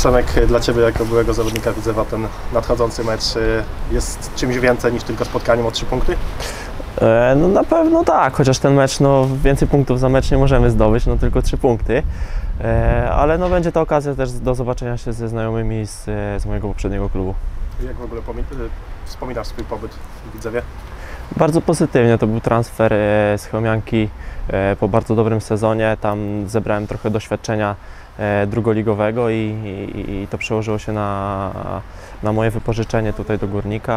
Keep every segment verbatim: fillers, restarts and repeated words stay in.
Przemek, dla Ciebie jako byłego zawodnika Widzewa ten nadchodzący mecz jest czymś więcej niż tylko spotkaniem o trzy punkty? E, no na pewno tak, chociaż ten mecz, no więcej punktów za mecz nie możemy zdobyć, no tylko trzy punkty. E, ale no będzie to okazja też do zobaczenia się ze znajomymi z, z mojego poprzedniego klubu. Jak w ogóle wspominasz swój pobyt w Widzewie? Bardzo pozytywnie, to był transfer e, z Chełmianki e, po bardzo dobrym sezonie. Tam zebrałem trochę doświadczenia e, drugoligowego i, i, i to przełożyło się na, na moje wypożyczenie tutaj do Górnika.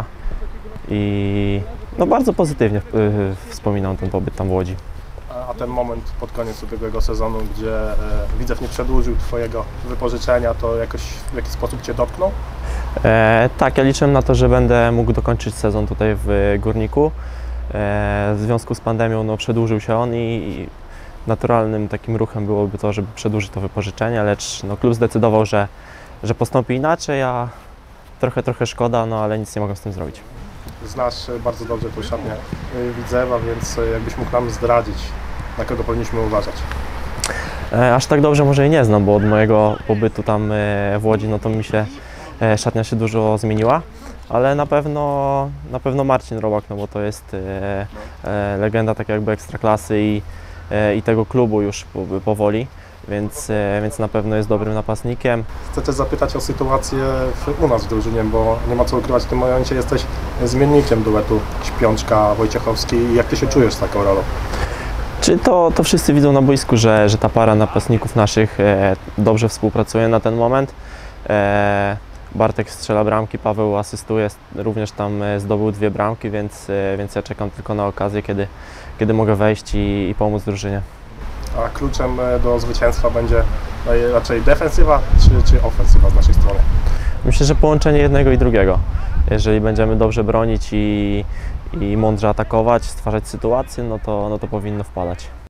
I no bardzo pozytywnie e, wspominam ten pobyt tam w Łodzi. A ten moment pod koniec ubiegłego sezonu, gdzie e, Widzew nie przedłużył Twojego wypożyczenia, to jakoś w jakiś sposób Cię dotknął? E, tak, ja liczyłem na to, że będę mógł dokończyć sezon tutaj w Górniku. E, w związku z pandemią no, przedłużył się on i, i naturalnym takim ruchem byłoby to, żeby przedłużyć to wypożyczenie, lecz no, klub zdecydował, że, że postąpi inaczej, a trochę, trochę szkoda, no ale nic nie mogę z tym zrobić. Znasz bardzo dobrze tą szatnię Widzewa, więc jakbyś mógł nam zdradzić, na kogo powinniśmy uważać? E, aż tak dobrze może i nie znam, bo od mojego pobytu tam e, w Łodzi, no to mi się e, szatnia się dużo zmieniła, ale na pewno, na pewno Marcin Robak, no bo to jest e, e, legenda tak jakby ekstraklasy i, e, i tego klubu już po, powoli, więc, e, więc na pewno jest dobrym napastnikiem. Chcę też zapytać o sytuację w, u nas w drużynie, bo nie ma co ukrywać, w tym momencie jesteś zmiennikiem duetu Śpiączka-Wojciechowski. Jak Ty się czujesz z taką rolą? Czy to, to wszyscy widzą na boisku, że, że ta para napastników naszych e, dobrze współpracuje na ten moment. E, Bartek strzela bramki, Paweł asystuje, również tam zdobył dwie bramki, więc, e, więc ja czekam tylko na okazję, kiedy, kiedy mogę wejść i, i pomóc drużynie. A kluczem do zwycięstwa będzie raczej defensywa czy, czy ofensywa z naszej strony? Myślę, że połączenie jednego i drugiego. Jeżeli będziemy dobrze bronić i, i mądrze atakować, stwarzać sytuacje, no to, no to powinno wpadać.